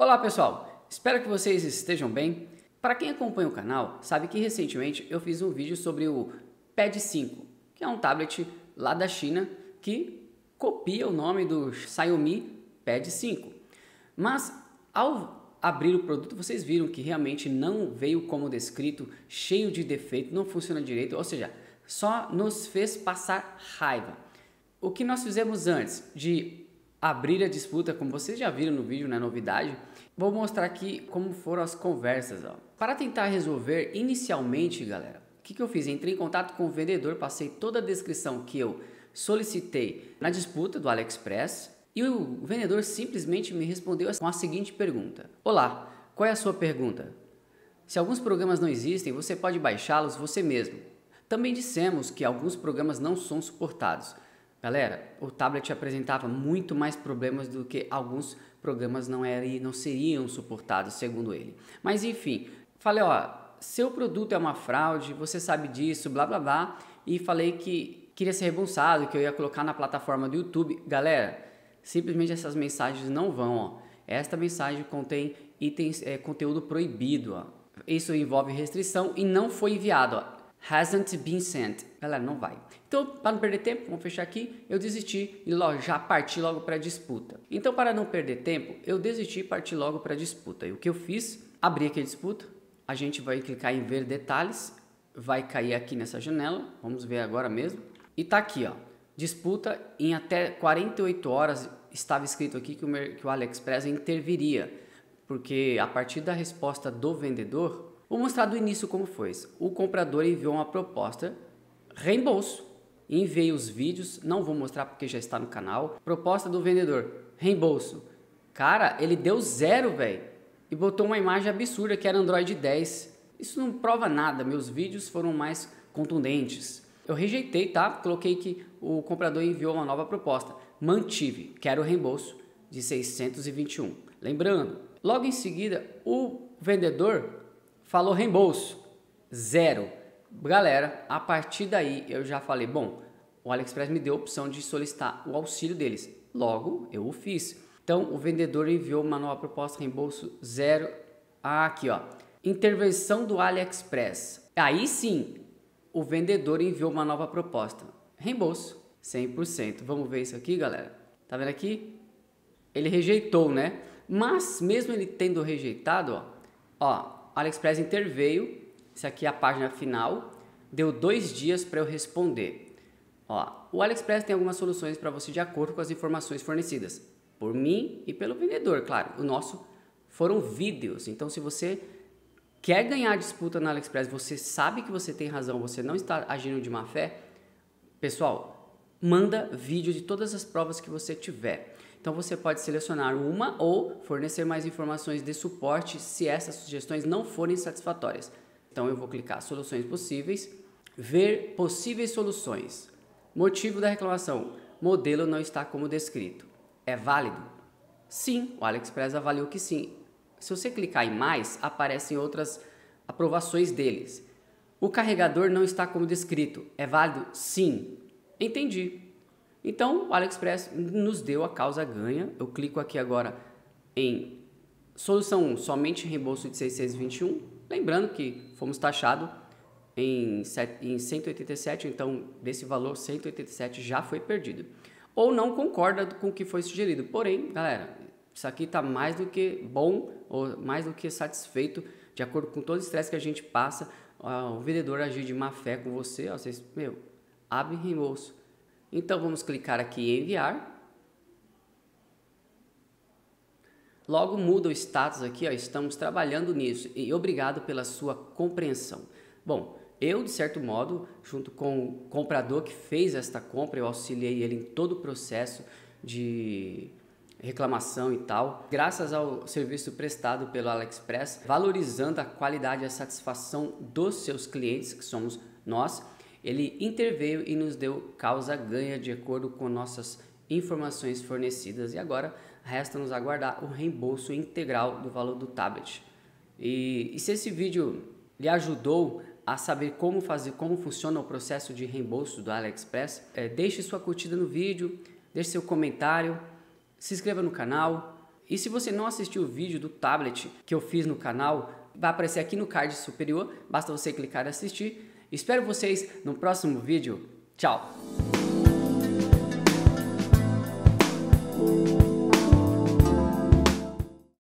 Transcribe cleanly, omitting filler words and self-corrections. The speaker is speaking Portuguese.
Olá pessoal, espero que vocês estejam bem. Para quem acompanha o canal, sabe que recentemente eu fiz um vídeo sobre o Pad 5, que é um tablet lá da China que copia o nome do Xiaomi Pad 5. Mas ao abrir o produto vocês viram que realmente não veio como descrito, cheio de defeito, não funciona direito, ou seja, só nos fez passar raiva. O que nós fizemos antes de abrir a disputa, como vocês já viram no vídeo, não é novidade, vou mostrar aqui como foram as conversas. Para tentar resolver inicialmente, galera, o que eu fiz? Entrei em contato com o vendedor, passei toda a descrição que eu solicitei na disputa do AliExpress e o vendedor simplesmente me respondeu com a seguinte pergunta: Olá, qual é a sua pergunta? Se alguns programas não existem, você pode baixá-los você mesmo. Também dissemos que alguns programas não são suportados. Galera, o tablet apresentava muito mais problemas do que alguns programas não seriam suportados, segundo ele. Mas enfim, falei, seu produto é uma fraude, você sabe disso, blá blá blá, e falei que queria ser rebulsado, que eu ia colocar na plataforma do YouTube. Galera, simplesmente essas mensagens não vão, Esta mensagem contém itens, conteúdo proibido, Isso envolve restrição e não foi enviado, Hasn't been sent. Galera, não vai. Então, para não perder tempo, vamos fechar aqui. Eu desisti e já parti logo para a disputa. Então, para não perder tempo, eu desisti e parti logo para a disputa. E o que eu fiz? Abri aqui a disputa. A gente vai clicar em ver detalhes. Vai cair aqui nessa janela. Vamos ver agora mesmo. E tá aqui, disputa em até 48 horas. Estava escrito aqui que o AliExpress interviria. Porque a partir da resposta do vendedor, vou mostrar do início como foi. O comprador enviou uma proposta, reembolso. Enviei os vídeos, não vou mostrar porque já está no canal. Proposta do vendedor, reembolso. Cara, ele deu 0, velho. E botou uma imagem absurda que era Android 10. Isso não prova nada, meus vídeos foram mais contundentes. Eu rejeitei, tá? Coloquei que o comprador enviou uma nova proposta. Mantive, quero reembolso de 621. Lembrando, logo em seguida, o vendedor falou reembolso, 0. Galera, a partir daí eu já falei, bom, o AliExpress me deu a opção de solicitar o auxílio deles. Logo, eu o fiz. Então, o vendedor enviou uma nova proposta, reembolso 0. Aqui, intervenção do AliExpress. Aí sim, o vendedor enviou uma nova proposta. Reembolso, 100%. Vamos ver isso aqui, galera. Tá vendo aqui? Ele rejeitou, né? Mas, mesmo ele tendo rejeitado, AliExpress interveio, isso aqui é a página final, deu 2 dias para eu responder. O AliExpress tem algumas soluções para você de acordo com as informações fornecidas por mim e pelo vendedor, claro. O nosso foram vídeos, então se você quer ganhar a disputa no AliExpress, você sabe que você tem razão, você não está agindo de má fé, pessoal, manda vídeo de todas as provas que você tiver. Então você pode selecionar uma ou fornecer mais informações de suporte se essas sugestões não forem satisfatórias. Então eu vou clicar soluções possíveis, ver possíveis soluções. Motivo da reclamação, modelo não está como descrito. É válido? Sim, o AliExpress avaliou que sim. Se você clicar em mais, aparecem outras aprovações deles. O carregador não está como descrito. É válido? Sim. Entendi. Então, o AliExpress nos deu a causa ganha. Eu clico aqui agora em solução 1, somente reembolso de 621. Lembrando que fomos taxados em 187, então desse valor 187 já foi perdido. Ou não concorda com o que foi sugerido. Porém, galera, isso aqui está mais do que bom ou mais do que satisfeito, de acordo com todo o estresse que a gente passa. O vendedor agir de má fé com você, vocês, abre reembolso. Então vamos clicar aqui em enviar. Logo muda o status aqui, estamos trabalhando nisso e obrigado pela sua compreensão. Bom, eu de certo modo, junto com o comprador que fez esta compra, eu auxiliei ele em todo o processo de reclamação e tal, graças ao serviço prestado pelo AliExpress, valorizando a qualidade e a satisfação dos seus clientes, que somos nós. Ele interveio e nos deu causa ganha de acordo com nossas informações fornecidas. E agora resta nos aguardar o reembolso integral do valor do tablet. E se esse vídeo lhe ajudou a saber como funciona o processo de reembolso do AliExpress, deixe sua curtida no vídeo, deixe seu comentário, se inscreva no canal E se você não assistiu o vídeo do tablet que eu fiz no canal, vai aparecer aqui no card superior, basta você clicar e assistir. Espero vocês no próximo vídeo. Tchau!